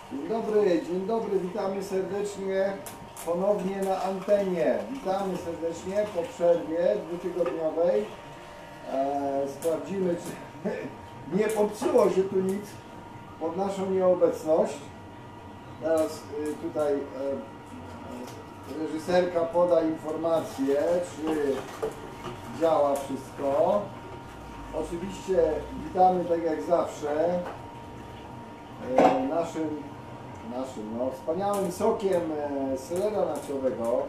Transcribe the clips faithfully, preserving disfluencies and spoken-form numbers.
Dzień dobry, dzień dobry, witamy serdecznie ponownie na antenie. Witamy serdecznie po przerwie dwutygodniowej. E, sprawdzimy, czy nie popsuło się tu nic pod naszą nieobecność. Teraz y, tutaj y, y, reżyserka poda informację, czy działa wszystko. Oczywiście witamy tak jak zawsze y, naszym, naszym no, wspaniałym sokiem y, selera nacjowego.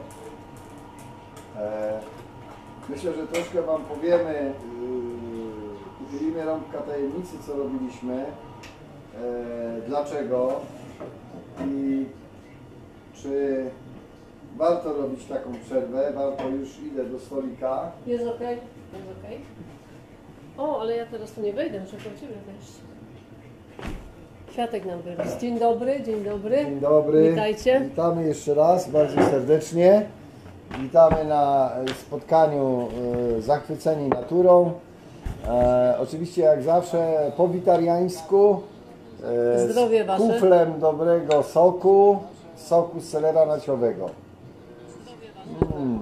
E, myślę, że troszkę Wam powiemy, y, uchylimy rąbka tajemnicy, co robiliśmy, e, dlaczego i czy warto robić taką przerwę, warto, już idę do stolika. Jest ok? Jest ok? O, ale ja teraz tu nie wejdę, muszę po Ciebie wejść. Światek nam wyrósł. Dzień dobry, dzień dobry. Dzień dobry. Witajcie. Witamy jeszcze raz bardzo serdecznie. Witamy na spotkaniu e, Zachwyceni naturą. E, oczywiście jak zawsze po witariańsku. E, Zdrowie z wasze. kuflem dobrego soku, soku z selera nacjowego. Mm.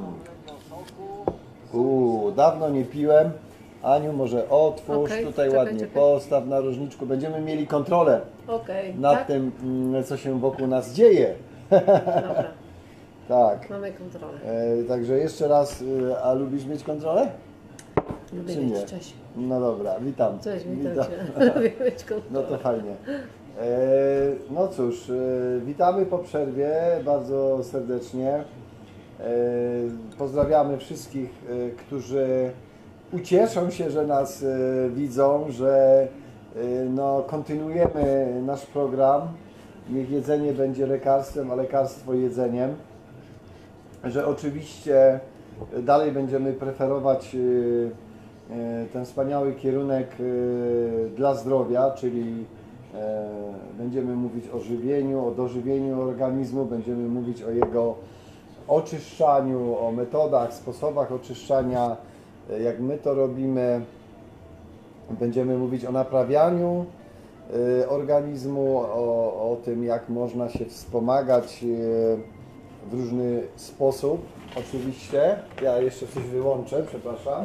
Uuu, dawno nie piłem. Aniu, może otwórz, Okej, tutaj czekaj, ładnie czekaj. postaw na różniczku. Będziemy mieli kontrolę Okej, nad tak? tym, mm, co się wokół nas dzieje. Dobra, Tak. mamy kontrolę. E, także jeszcze raz, e, a lubisz mieć kontrolę? Lubię czy mieć, nie? cześć. No dobra, witam. Cześć, witam Cię. Lubię mieć kontrolę. No to fajnie. E, no cóż, e, witamy po przerwie bardzo serdecznie. E, pozdrawiamy wszystkich, e, którzy ucieszą się, że nas e, widzą, że e, no, kontynuujemy nasz program. Niech jedzenie będzie lekarstwem, a lekarstwo jedzeniem. Że oczywiście dalej będziemy preferować e, e, ten wspaniały kierunek e, dla zdrowia, czyli e, będziemy mówić o żywieniu, o dożywieniu organizmu, będziemy mówić o jego oczyszczaniu, o metodach, sposobach oczyszczania, e, jak my to robimy. Będziemy mówić o naprawianiu e, organizmu, o, o tym, jak można się wspomagać e, w różny sposób. Oczywiście, ja jeszcze coś wyłączę, przepraszam.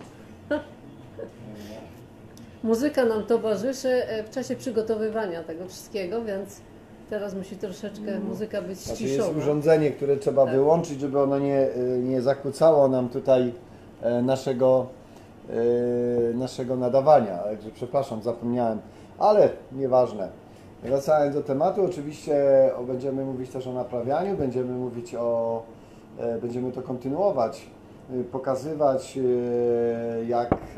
Muzyka nam towarzyszy e, w czasie przygotowywania tego wszystkiego, więc teraz musi troszeczkę muzyka być Znaczy jest ściszona. urządzenie, które trzeba Tak. wyłączyć, żeby ono nie, nie zakłócało nam tutaj e, naszego, e, naszego nadawania. Także przepraszam, zapomniałem, ale nieważne. Wracając do tematu, oczywiście o, będziemy mówić też o naprawianiu, będziemy mówić o, e, będziemy to kontynuować, e, pokazywać e, jak e,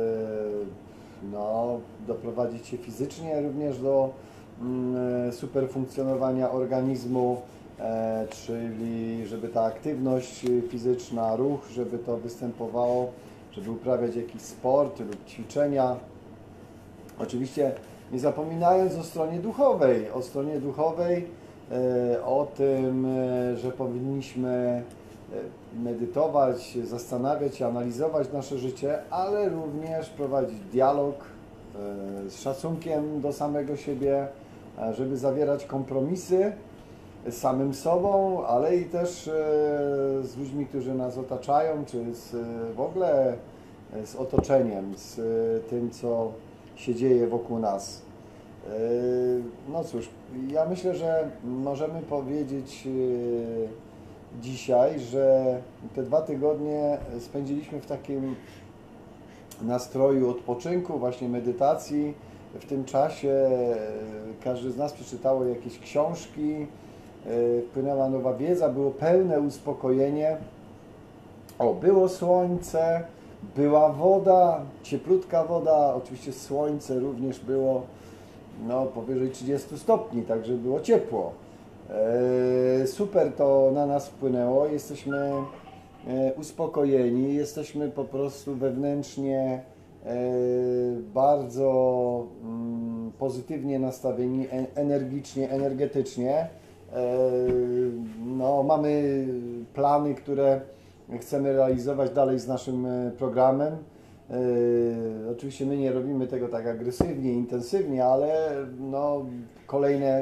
no, doprowadzić się fizycznie również do mm, super funkcjonowania organizmu, e, czyli żeby ta aktywność fizyczna, ruch, żeby to występowało, żeby uprawiać jakiś sport lub ćwiczenia. Oczywiście nie zapominając o stronie duchowej, o stronie duchowej, e, o tym, e, że powinniśmy e, medytować, zastanawiać się, analizować nasze życie, ale również prowadzić dialog e, z szacunkiem do samego siebie, e, żeby zawierać kompromisy z samym sobą, ale i też e, z ludźmi, którzy nas otaczają, czy z, e, w ogóle e, z otoczeniem, z e, tym, co się dzieje wokół nas. Yy, No cóż, ja myślę, że możemy powiedzieć yy, dzisiaj, że te dwa tygodnie spędziliśmy w takim nastroju odpoczynku, właśnie medytacji. W tym czasie yy, każdy z nas przeczytało jakieś książki, yy, wpłynęła nowa wiedza, było pełne uspokojenie. O, było słońce, była woda, cieplutka woda, oczywiście słońce również było no, powyżej trzydziestu stopni, także było ciepło. E, super to na nas wpłynęło, jesteśmy e, uspokojeni, jesteśmy po prostu wewnętrznie e, bardzo mm, pozytywnie nastawieni, e, energicznie, energetycznie. E, no, mamy plany, które chcemy realizować dalej z naszym programem. Yy, oczywiście my nie robimy tego tak agresywnie, intensywnie, ale no, kolejne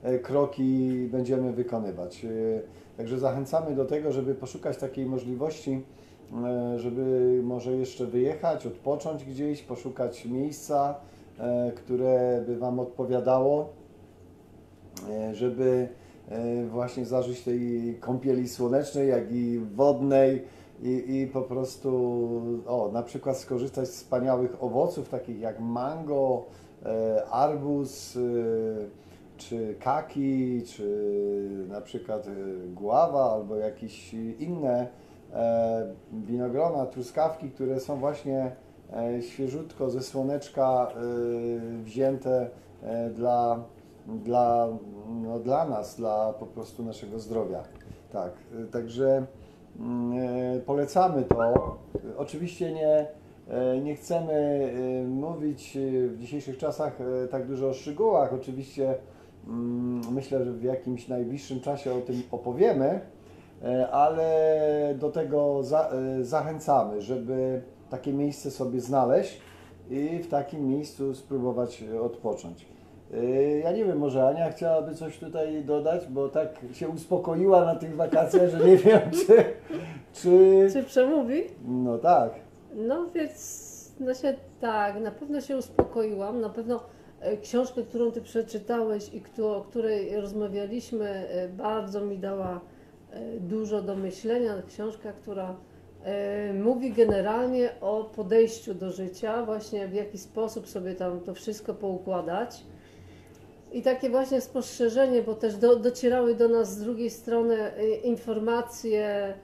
e, kroki będziemy wykonywać. E, Także zachęcamy do tego, żeby poszukać takiej możliwości, e, żeby może jeszcze wyjechać, odpocząć gdzieś, poszukać miejsca, e, które by Wam odpowiadało, e, żeby e, właśnie zażyć tej kąpieli słonecznej, jak i wodnej i, i po prostu o, na przykład skorzystać z wspaniałych owoców, takich jak mango, e, arbuz, e, czy kaki, czy na przykład guawa albo jakieś inne e, winogrona, truskawki, które są właśnie e, świeżutko ze słoneczka e, wzięte e, dla, dla, no, dla nas, dla po prostu naszego zdrowia. Tak, e, także e, polecamy to. Oczywiście nie, e, nie chcemy e, mówić w dzisiejszych czasach e, tak dużo o szczegółach. Oczywiście myślę, że w jakimś najbliższym czasie o tym opowiemy, ale do tego za, zachęcamy, żeby takie miejsce sobie znaleźć i w takim miejscu spróbować odpocząć. Ja nie wiem, może Ania chciałaby coś tutaj dodać, bo tak się uspokoiła na tych wakacjach, że nie wiem, czy... Czy, czy przemówi? No tak. No więc, no się tak, na pewno się uspokoiłam, na pewno książkę, którą Ty przeczytałeś i o której rozmawialiśmy, bardzo mi dała dużo do myślenia. Książka, która mówi generalnie o podejściu do życia, właśnie w jaki sposób sobie tam to wszystko poukładać. I takie właśnie spostrzeżenie, bo też do, docierały do nas z drugiej strony informacje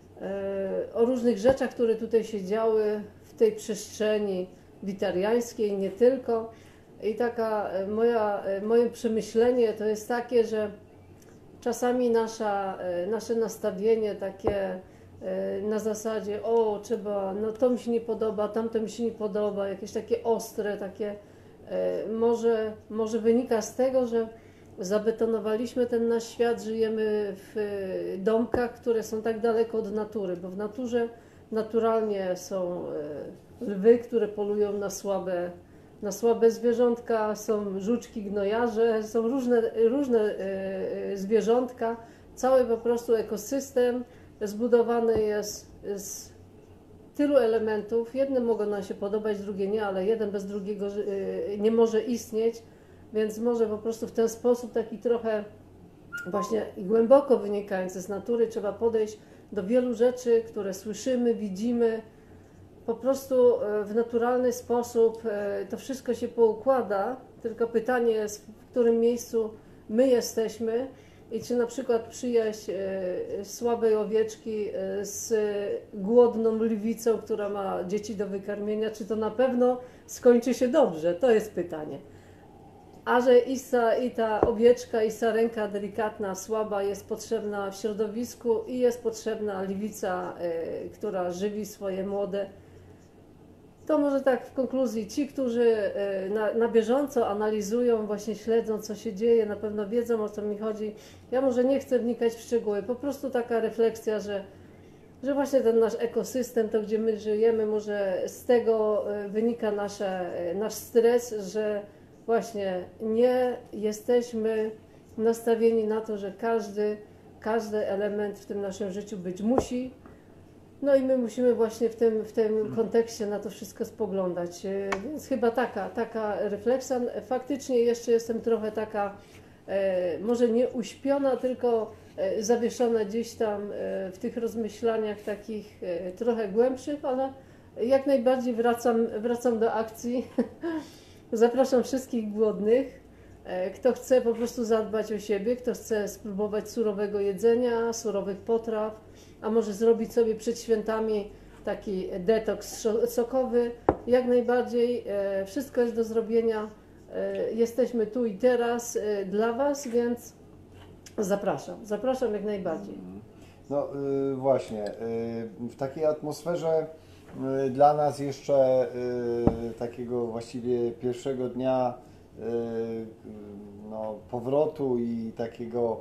o różnych rzeczach, które tutaj się działy w tej przestrzeni witariańskiej, nie tylko. I taka moja, moje przemyślenie to jest takie, że czasami nasza, nasze nastawienie takie na zasadzie o, trzeba, no to mi się nie podoba, tamto mi się nie podoba, jakieś takie ostre, takie może, może wynika z tego, że zabetonowaliśmy ten nasz świat, żyjemy w domkach, które są tak daleko od natury, bo w naturze naturalnie są lwy, które polują na słabe na słabe zwierzątka, są żuczki, gnojarze, są różne, różne zwierzątka. Cały po prostu ekosystem zbudowany jest z tylu elementów. Jedne mogą nam się podobać, drugie nie, ale jeden bez drugiego nie może istnieć, więc może po prostu w ten sposób taki trochę właśnie i głęboko wynikający z natury trzeba podejść do wielu rzeczy, które słyszymy, widzimy. Po prostu w naturalny sposób to wszystko się poukłada, tylko pytanie jest, w którym miejscu my jesteśmy i czy na przykład przyjaźń słabej owieczki z głodną lwicą, która ma dzieci do wykarmienia, czy to na pewno skończy się dobrze? To jest pytanie. A że i ta, i ta owieczka, i sarenka delikatna, słaba jest potrzebna w środowisku i jest potrzebna lwica, która żywi swoje młode. To może tak w konkluzji, ci, którzy na, na bieżąco analizują, właśnie śledzą, co się dzieje, na pewno wiedzą, o co mi chodzi. Ja może nie chcę wnikać w szczegóły, po prostu taka refleksja, że, że właśnie ten nasz ekosystem, to gdzie my żyjemy, może z tego wynika nasze, nasz stres, że właśnie nie jesteśmy nastawieni na to, że każdy, każdy element w tym naszym życiu być musi. No i my musimy właśnie w tym, w tym kontekście na to wszystko spoglądać, więc chyba taka, taka refleksja. Faktycznie jeszcze jestem trochę taka, e, może nie uśpiona, tylko e, zawieszona gdzieś tam e, w tych rozmyślaniach takich e, trochę głębszych, ale jak najbardziej wracam, wracam do akcji. Zapraszam wszystkich głodnych, e, kto chce po prostu zadbać o siebie, kto chce spróbować surowego jedzenia, surowych potraw, a może zrobić sobie przed świętami taki detoks sokowy. Jak najbardziej e, wszystko jest do zrobienia. E, jesteśmy tu i teraz e, dla Was, więc zapraszam. Zapraszam jak najbardziej. No y, właśnie, y, w takiej atmosferze y, dla nas jeszcze y, takiego właściwie pierwszego dnia y, no, powrotu i takiego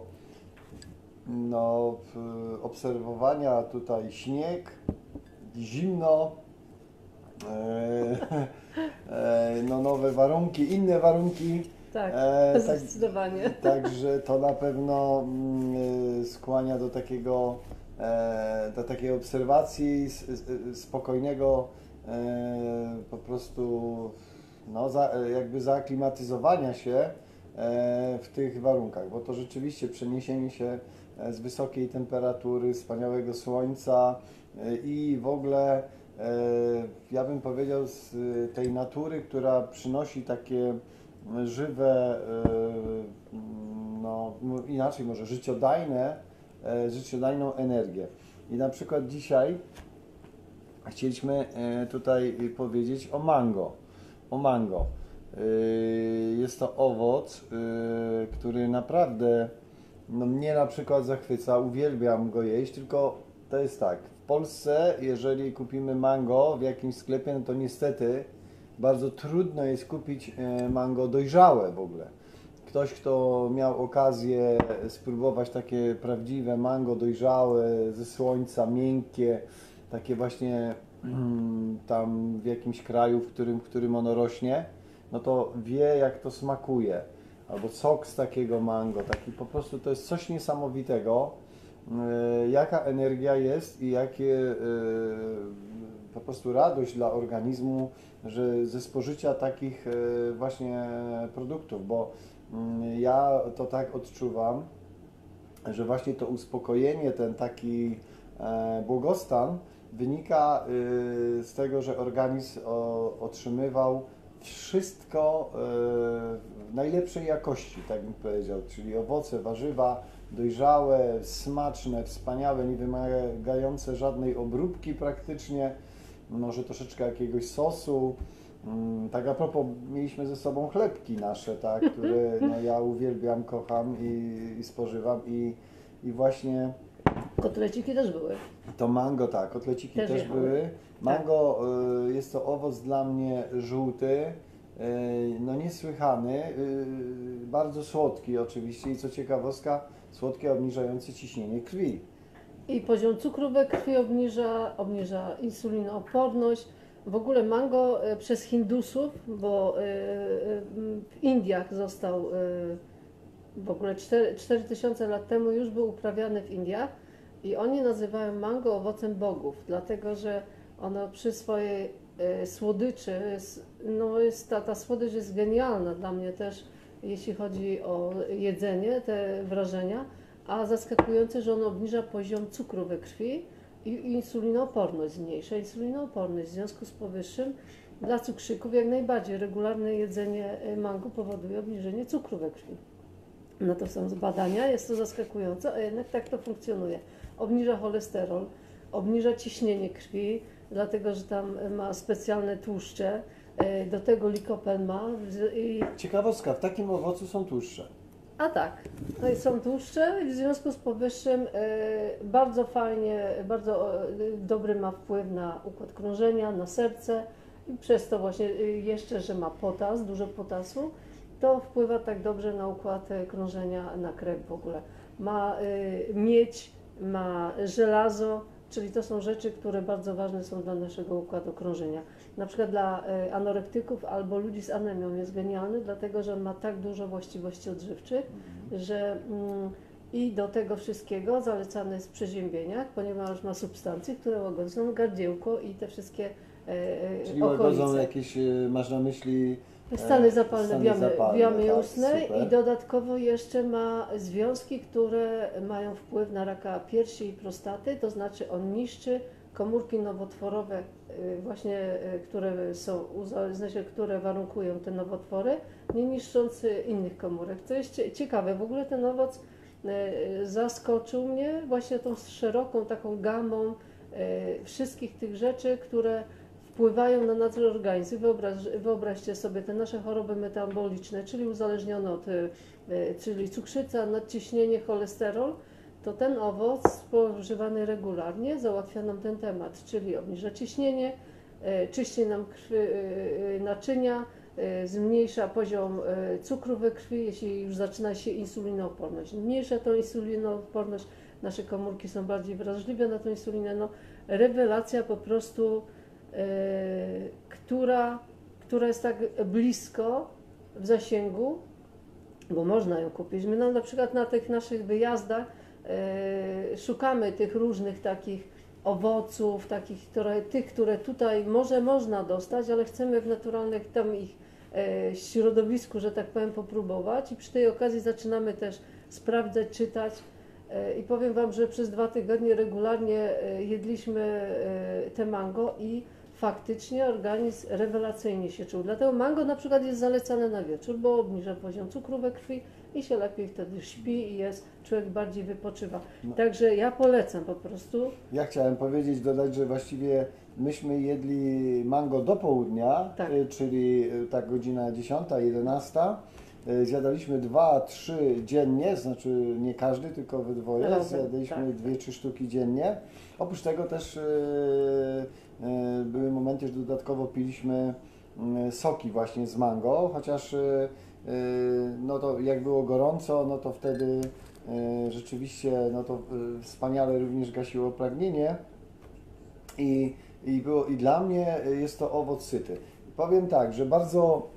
no, obserwowania tutaj śnieg, zimno, e, e, no, nowe warunki, inne warunki, Tak, E, tak, zdecydowanie. Także to na pewno mm, skłania do takiego, e, do takiej obserwacji, s- s- spokojnego e, po prostu no, za, jakby zaaklimatyzowania się e, w tych warunkach, bo to rzeczywiście przeniesienie się e, z wysokiej temperatury, wspaniałego słońca e, i w ogóle e, ja bym powiedział z tej natury, która przynosi takie żywe, e, no inaczej może życiodajne, e, życiodajną energię. I na przykład dzisiaj chcieliśmy e, tutaj powiedzieć o mango. O mango. E, Jest to owoc, e, który naprawdę no mnie na przykład zachwyca, uwielbiam go jeść, tylko to jest tak, w Polsce jeżeli kupimy mango w jakimś sklepie, no to niestety bardzo trudno jest kupić e, mango dojrzałe w ogóle. Ktoś, kto miał okazję spróbować takie prawdziwe mango dojrzałe, ze słońca, miękkie, takie właśnie mm, tam w jakimś kraju, w którym, w którym ono rośnie, no to wie jak to smakuje. Albo sok z takiego mango, taki po prostu to jest coś niesamowitego, e, jaka energia jest i jakie e, po prostu radość dla organizmu, że ze spożycia takich e, właśnie produktów, bo mm, ja to tak odczuwam, że właśnie to uspokojenie, ten taki e, błogostan wynika y, z tego, że organizm o, otrzymywał wszystko y, w najlepszej jakości, tak bym powiedział, czyli owoce, warzywa dojrzałe, smaczne, wspaniałe, nie wymagające żadnej obróbki praktycznie, może troszeczkę jakiegoś sosu. Mm, Tak a propos, mieliśmy ze sobą chlebki nasze, tak, które no, ja uwielbiam, kocham i, i spożywam i, i właśnie Kotleciki też były. to mango, tak, kotleciki Też też, jechały. były. Mango y, jest to owoc dla mnie żółty, y, no niesłychany, y, bardzo słodki oczywiście i co ciekawostka, słodki, obniżający ciśnienie krwi. I poziom cukru we krwi obniża, obniża insulinooporność. W ogóle mango e, przez Hindusów, bo e, e, w Indiach został e, w ogóle cztery tysiące lat temu już był uprawiany w Indiach i oni nazywają mango owocem bogów, dlatego że ono przy swojej e, słodyczy, jest, no jest ta, ta słodycz jest genialna dla mnie też, jeśli chodzi o jedzenie, te wrażenia, a zaskakujące, że ono obniża poziom cukru we krwi i insulinooporność zmniejsza. Insulinooporność w związku z powyższym dla cukrzyków jak najbardziej regularne jedzenie mango powoduje obniżenie cukru we krwi. No to są badania, jest to zaskakujące, a jednak tak to funkcjonuje. Obniża cholesterol, obniża ciśnienie krwi, dlatego że tam ma specjalne tłuszcze, do tego likopen ma. I... Ciekawostka, w takim owocu są tłuszcze. A tak, no i są tłuszcze i w związku z powyższym y, bardzo fajnie, bardzo y, dobry ma wpływ na układ krążenia, na serce i przez to właśnie y, jeszcze, że ma potas, dużo potasu, to wpływa tak dobrze na układ krążenia, na krew w ogóle. Ma y, miedź, ma żelazo, czyli to są rzeczy, które bardzo ważne są dla naszego układu krążenia. Na przykład dla y, anorektyków albo ludzi z anemią jest genialny, dlatego że on ma tak dużo właściwości odżywczych, że mm, i do tego wszystkiego zalecane jest w przeziębieniach, ponieważ ma substancje, które łagodzą gardziełko i te wszystkie y, Czyli okolice. łagodzą jakieś, y, masz na myśli Stany zapalne stany w jamie, zapalne, w jamie tak, ustnej super. i dodatkowo jeszcze ma związki, które mają wpływ na raka piersi i prostaty, to znaczy on niszczy komórki nowotworowe, y, właśnie y, które są, uzależnione, które warunkują te nowotwory, nie niszcząc y, innych komórek. To jest cie- ciekawe, w ogóle ten owoc y, zaskoczył mnie właśnie tą szeroką taką gamą y, wszystkich tych rzeczy, które wpływają na nasz organizm. Wyobraź, wyobraźcie sobie te nasze choroby metaboliczne, czyli uzależnione od, y, czyli cukrzyca, nadciśnienie, cholesterol, to ten owoc spożywany regularnie załatwia nam ten temat, czyli obniża ciśnienie, y, czyści nam krwi, y, naczynia, y, zmniejsza poziom y, cukru we krwi, jeśli już zaczyna się insulinooporność. Mniejsza tą insulinooporność, nasze komórki są bardziej wrażliwe na tą insulinę. No, rewelacja po prostu, która, która jest tak blisko w zasięgu, bo można ją kupić. My no, na przykład na tych naszych wyjazdach e, szukamy tych różnych takich owoców, takich, które, tych, które tutaj może można dostać, ale chcemy w naturalnych tam ich e, środowisku, że tak powiem, popróbować i przy tej okazji zaczynamy też sprawdzać, czytać e, i powiem Wam, że przez dwa tygodnie regularnie e, jedliśmy e, te mango i faktycznie organizm rewelacyjnie się czuł. Dlatego mango na przykład jest zalecane na wieczór, bo obniża poziom cukru we krwi i się lepiej wtedy śpi i jest, człowiek bardziej wypoczywa. No. Także ja polecam po prostu. Ja chciałem powiedzieć, dodać, że właściwie myśmy jedli mango do południa, Tak. y, czyli y, tak godzina dziesiąta, jedenasta. Y, Zjadaliśmy dwa, trzy dziennie, znaczy nie każdy, tylko we dwoje. Razem, Zjadaliśmy tak. dwie, trzy sztuki dziennie. Oprócz tego też y, y, były momenty, że dodatkowo piliśmy y, soki właśnie z mango, chociaż y, y, no to jak było gorąco, no to wtedy y, rzeczywiście no to y, wspaniale również gasiło pragnienie i, i, było, i dla mnie jest to owoc syty. Powiem tak, że bardzo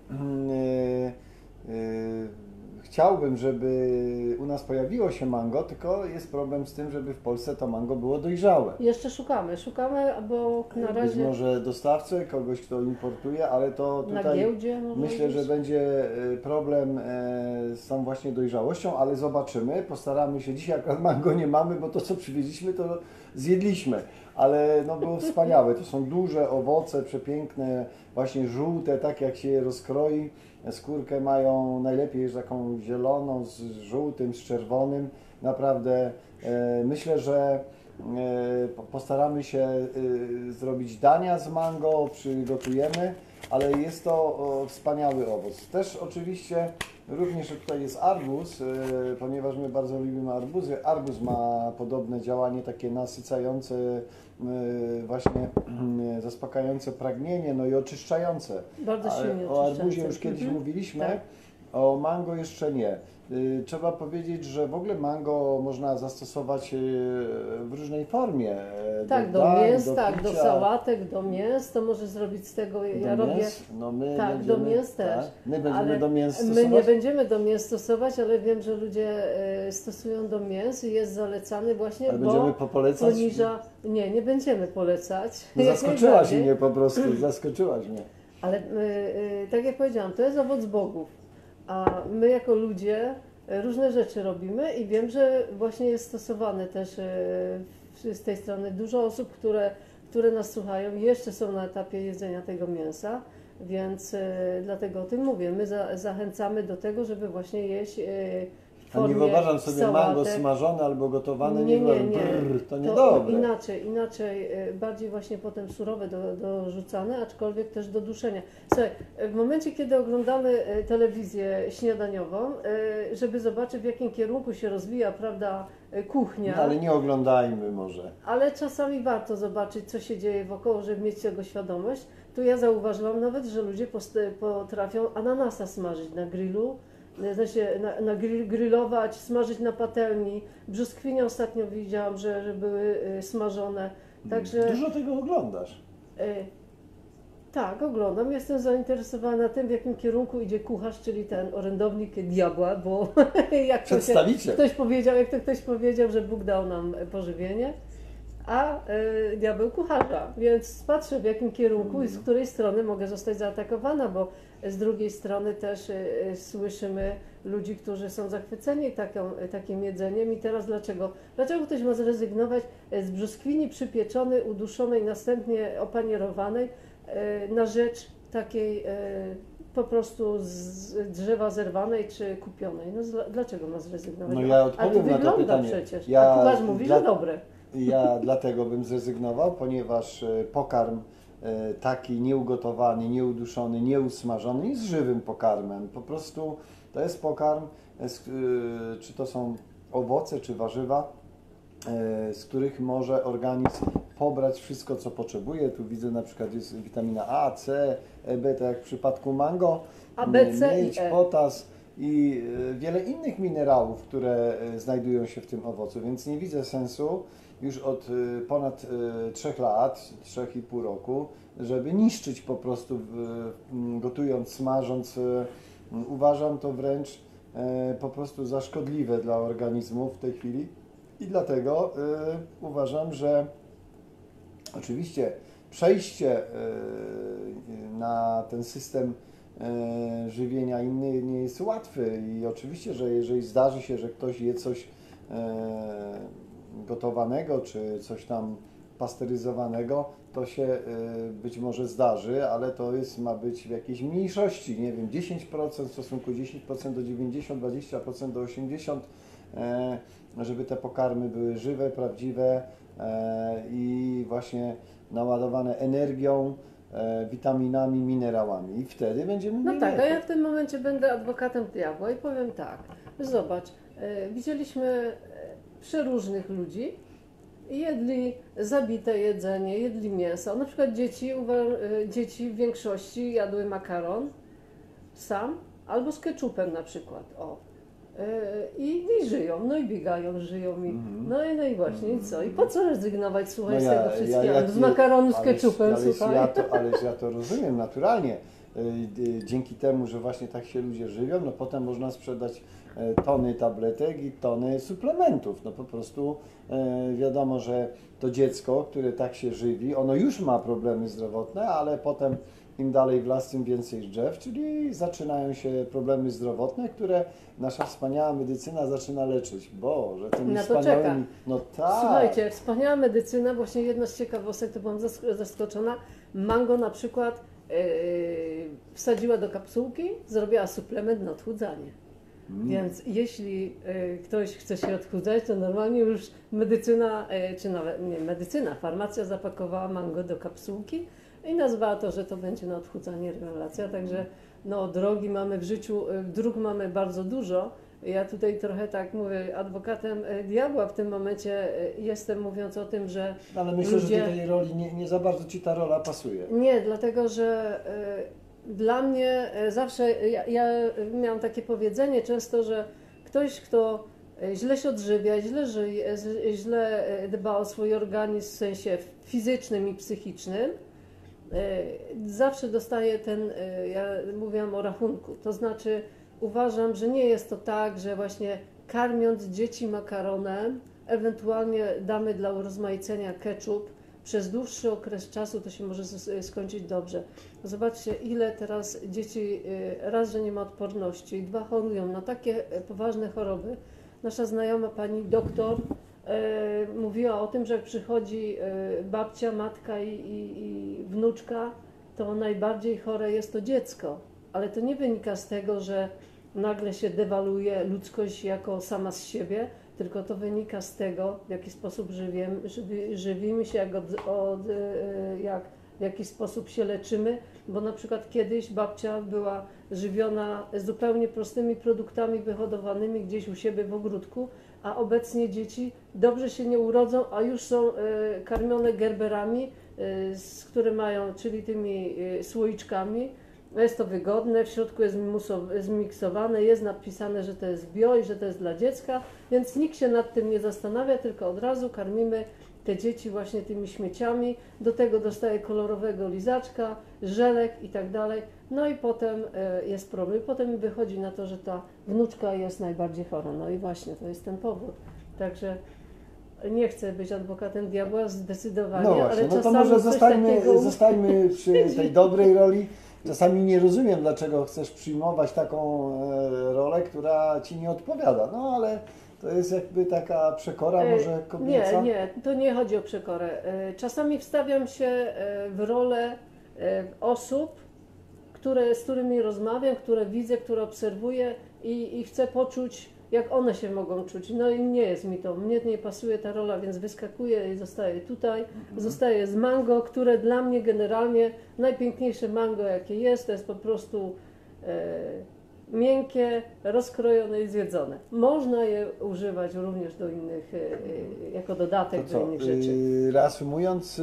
y, y, chciałbym, żeby u nas pojawiło się mango, tylko jest problem z tym, żeby w Polsce to mango było dojrzałe. Jeszcze szukamy, szukamy, bo na Być razie może dostawcę, kogoś, kto importuje, ale to na tutaj giełdzie może myślę, że gdzieś. będzie e, problem e, z tą właśnie dojrzałością, ale zobaczymy, postaramy się. Dzisiaj akurat mango nie mamy, bo to co przywieźliśmy to zjedliśmy, ale no było wspaniałe. To są duże owoce, przepiękne, właśnie żółte, tak jak się je rozkroi. Skórkę mają najlepiej taką zieloną, z żółtym, z czerwonym. Naprawdę e, myślę, że e, po- postaramy się e, zrobić dania z mango, przygotujemy, ale jest to o, wspaniały owoc. Też oczywiście również tutaj jest arbuz, e, ponieważ my bardzo lubimy arbuzy. Arbuz ma podobne działanie, takie nasycające, e, właśnie e, zaspokajające pragnienie, no i oczyszczające. Bardzo Ale silnie o oczyszczające. arbuzie już kiedyś Mhm. mówiliśmy, Tak. o mango jeszcze nie. Y, Trzeba powiedzieć, że w ogóle mango można zastosować y, w różnej formie. e, Tak, do dań, mięs, tak, do picia, sałatek, do mięs, to może zrobić z tego, ja do robię, mięs. No my tak, będziemy, do mięs też, tak, my będziemy ale do mięs my nie stosować. będziemy do mięs stosować, ale wiem, że ludzie e, stosują do mięs i jest zalecany właśnie, Ale bo będziemy popolecać. poniża, nie, nie będziemy polecać. No, Jak zaskoczyłaś najbardziej. mnie po prostu, zaskoczyłaś mnie. Ale y, y, tak jak powiedziałam, to jest owoc bogów, a my jako ludzie y, różne rzeczy robimy i wiem, że właśnie jest stosowane też y, w- z tej strony dużo osób, które, które nas słuchają jeszcze są na etapie jedzenia tego mięsa, więc y, dlatego o tym mówię. My za, zachęcamy do tego, żeby właśnie jeść y, w A nie formie wyobrażam sobie mango sałatek. smażone albo gotowane, Nie, nie, wyobrażam. nie. Brrr, to To niedobre. inaczej, inaczej, y, bardziej właśnie potem surowe do, dorzucane, aczkolwiek też do duszenia. Słuchaj, w momencie, kiedy oglądamy y, telewizję śniadaniową, y, żeby zobaczyć, w jakim kierunku się rozwija, prawda, y, kuchnia, No, ale nie oglądajmy może. ale czasami warto zobaczyć, co się dzieje wokoło, żeby mieć tego świadomość. Tu ja zauważyłam nawet, że ludzie post- potrafią ananasa smażyć na grillu, y, znaczy na, na grill, grillować, smażyć na patelni. Brzoskwinie ostatnio widziałam, że, że były y, smażone. Także Dużo tego oglądasz. y, tak, oglądam. Jestem zainteresowana tym, w jakim kierunku idzie kucharz, czyli ten orędownik diabła, bo jak to się, Przedstawiciel. ktoś powiedział, jak to ktoś powiedział, że Bóg dał nam pożywienie, a y, diabeł kucharza, więc patrzę w jakim kierunku i z której strony mogę zostać zaatakowana, bo z drugiej strony też y, y, słyszymy ludzi, którzy są zachwyceni taką, takim jedzeniem i teraz dlaczego? Dlaczego ktoś ma zrezygnować z brzoskwini przypieczonej, uduszonej, następnie opanierowanej y, na rzecz takiej y, po prostu z drzewa zerwanej czy kupionej? No z, dlaczego ma zrezygnować? No ja A tu odpowiem na to wygląda pytanie. przecież, Ja a kucharz mówi, dla- że dobre. Ja dlatego bym zrezygnował, ponieważ e, pokarm e, taki nieugotowany, nieuduszony, nieusmażony jest żywym pokarmem. Po prostu to jest pokarm, e, z, e, czy to są owoce, czy warzywa, e, z których może organizm pobrać wszystko, co potrzebuje. Tu widzę na przykład jest witamina A, C, E, B, tak jak w przypadku mango, A, B, C i miedź, E. potas i e, wiele innych minerałów, które e, znajdują się w tym owocu, więc nie widzę sensu już od e, ponad e, trzech lat, trzech i pół roku, żeby niszczyć po prostu, w- m, gotując, smażąc. e, m, Uważam to wręcz e, po prostu za szkodliwe dla organizmu w tej chwili i dlatego e, uważam, że oczywiście przejście e, na ten system e, żywienia inny nie jest łatwy i oczywiście, że jeżeli zdarzy się, że ktoś je coś e, gotowanego czy coś tam pasteryzowanego, to się y, być może zdarzy, ale to jest, ma być w jakiejś mniejszości, nie wiem, dziesięć procent w stosunku dziesięć procent do dziewięćdziesięciu, dwadzieścia procent do osiemdziesięciu procent, e, żeby te pokarmy były żywe, prawdziwe e, i właśnie naładowane energią, e, witaminami, minerałami i wtedy będziemy No mieli tak, a ja efekt. w tym momencie będę adwokatem diabła i powiem tak, zobacz, e, widzieliśmy e, przeróżnych ludzi, jedli zabite jedzenie, jedli mięso. Na przykład dzieci, uwa- e, dzieci w większości jadły makaron sam albo z keczupem na przykład. O. E, I, I żyją, no i biegają, żyją i Mhm. no i, no i właśnie, i co? I po co rezygnować, słuchaj, No z ja- tego ja- wszystkiego? ja z ci- makaronu z ależ- keczupem, ależ słuchaj. Ja to, ależ ja to rozumiem naturalnie. Y, y, Dzięki temu, że właśnie tak się ludzie żywią, no potem można sprzedać e, tony tabletek i tony suplementów. No po prostu e, wiadomo, że to dziecko, które tak się żywi, ono już ma problemy zdrowotne, ale potem im dalej w las, tym więcej drzew, czyli zaczynają się problemy zdrowotne, które nasza wspaniała medycyna zaczyna leczyć. Boże, tymi Na to wspaniałymi... czeka. No tak. Słuchajcie, wspaniała medycyna, właśnie jedna z ciekawostek, to byłam zask- zaskoczona. Mango na przykład yy, wsadziła do kapsułki, zrobiła suplement na odchudzanie. Mm. Więc jeśli yy, ktoś chce się odchudzać, to normalnie już medycyna, yy, czy nawet nie medycyna, farmacja zapakowała mango do kapsułki i nazwała to, że to będzie na odchudzanie, rewelacja. Także no, drogi mamy w życiu, yy, dróg mamy bardzo dużo. Ja tutaj trochę tak mówię, adwokatem e, diabła w tym momencie e, jestem, mówiąc o tym, że Ale myślę, ludzie... że do tej roli nie, nie za bardzo Ci ta rola pasuje. Nie, dlatego że e, dla mnie e, zawsze, ja, ja miałam takie powiedzenie często, że ktoś, kto e, źle się odżywia, źle żyje, z- źle e, dba o swój organizm w sensie fizycznym i psychicznym, e, zawsze dostaje ten, e, ja mówiłam o rachunku, to znaczy uważam, że nie jest to tak, że właśnie karmiąc dzieci makaronem, ewentualnie damy dla urozmaicenia ketchup, przez dłuższy okres czasu to się może z- skończyć dobrze. Zobaczcie, ile teraz dzieci, y, raz, że nie ma odporności, dwa, chorują na takie e, poważne choroby. Nasza znajoma pani doktor e, mówiła o tym, że jak przychodzi e, babcia, matka i, i, i wnuczka, to najbardziej chore jest to dziecko. Ale to nie wynika z tego, że nagle się dewaluje ludzkość jako sama z siebie, tylko to wynika z tego, w jaki sposób żywiem, żywi, żywimy się, jak, od, od, e, jak w jaki sposób się leczymy, bo na przykład kiedyś babcia była żywiona zupełnie prostymi produktami wyhodowanymi gdzieś u siebie w ogródku, a obecnie dzieci dobrze się nie urodzą, a już są e, karmione gerberami, e, z, które mają, czyli tymi e, słoiczkami. Jest to wygodne, w środku jest muso- zmiksowane, jest napisane, że to jest bio i że to jest dla dziecka, więc nikt się nad tym nie zastanawia, tylko od razu karmimy te dzieci właśnie tymi śmieciami, do tego dostaje kolorowego lizaczka, żelek i tak dalej, no i potem e, jest problem. I potem wychodzi na to, że ta wnuczka jest najbardziej chora, no i właśnie to jest ten powód. Także nie chcę być adwokatem diabła zdecydowanie, No właśnie, ale no to czasami może coś zostańmy, takiego... zostańmy przy tej dobrej roli. Czasami nie rozumiem, dlaczego chcesz przyjmować taką e, rolę, która Ci nie odpowiada. No ale to jest jakby taka przekora E, może kobieca. Nie, nie, to nie chodzi o przekorę. E, Czasami wstawiam się e, w rolę e, osób, które, z którymi rozmawiam, które widzę, które obserwuję i, i chcę poczuć, jak one się mogą czuć. No i nie jest mi to, mnie nie pasuje ta rola, więc wyskakuję i zostaję tutaj. Mhm. Zostaję z mango, które dla mnie generalnie najpiękniejsze mango, jakie jest, to jest po prostu e, miękkie, rozkrojone i zjedzone. Można je używać również do innych, e, e, jako dodatek To do co, innych rzeczy. y, reasumując,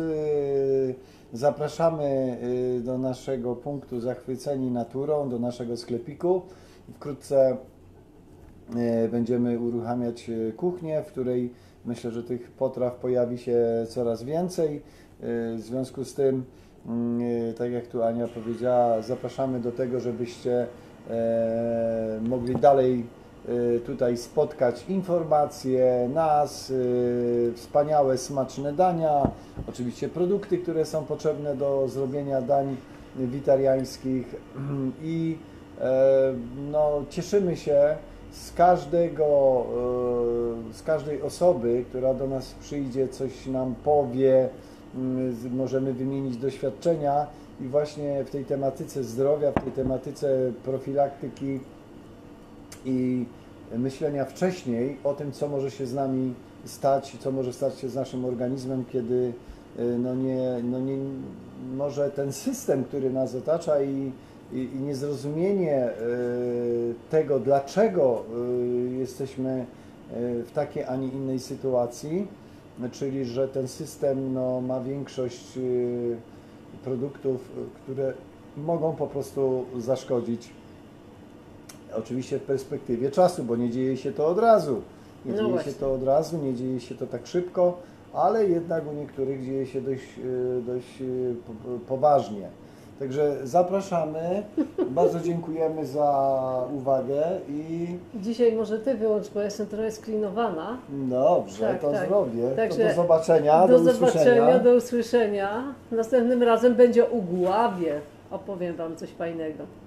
y, zapraszamy y, do naszego punktu Zachwyceni Naturą, do naszego sklepiku. Wkrótce y, będziemy uruchamiać y, kuchnię, w której myślę, że tych potraw pojawi się coraz więcej. Y, W związku z tym, y, tak jak tu Ania powiedziała, zapraszamy do tego, żebyście e, mogli dalej e, tutaj spotkać informacje, nas, e, wspaniałe, smaczne dania, oczywiście produkty, które są potrzebne do zrobienia dań witariańskich i e, no, cieszymy się z każdego, e, z każdej osoby, która do nas przyjdzie, coś nam powie, m, z- możemy wymienić doświadczenia i właśnie w tej tematyce zdrowia, w tej tematyce profilaktyki i myślenia wcześniej o tym, co może się z nami stać, co może stać się z naszym organizmem, kiedy y, no nie, no nie, może ten system, który nas otacza i, i, i niezrozumienie y, tego, dlaczego y, jesteśmy y, w takiej, a nie innej sytuacji, czyli że ten system no, ma większość y, produktów, y, które mogą po prostu zaszkodzić. Oczywiście w perspektywie czasu, bo nie dzieje się to od razu. Nie No dzieje właśnie. się to od razu, nie dzieje się to tak szybko, ale jednak u niektórych dzieje się dość, e, dość e, po- poważnie. Także zapraszamy, bardzo dziękujemy za uwagę i Dzisiaj może Ty wyłącz, bo jestem trochę sklinowana. dobrze, Tak, to tak. zrobię. Także to do zobaczenia, Do do, zobaczenia, usłyszenia. do usłyszenia. Następnym razem będzie o Ugławie. Opowiem Wam coś fajnego.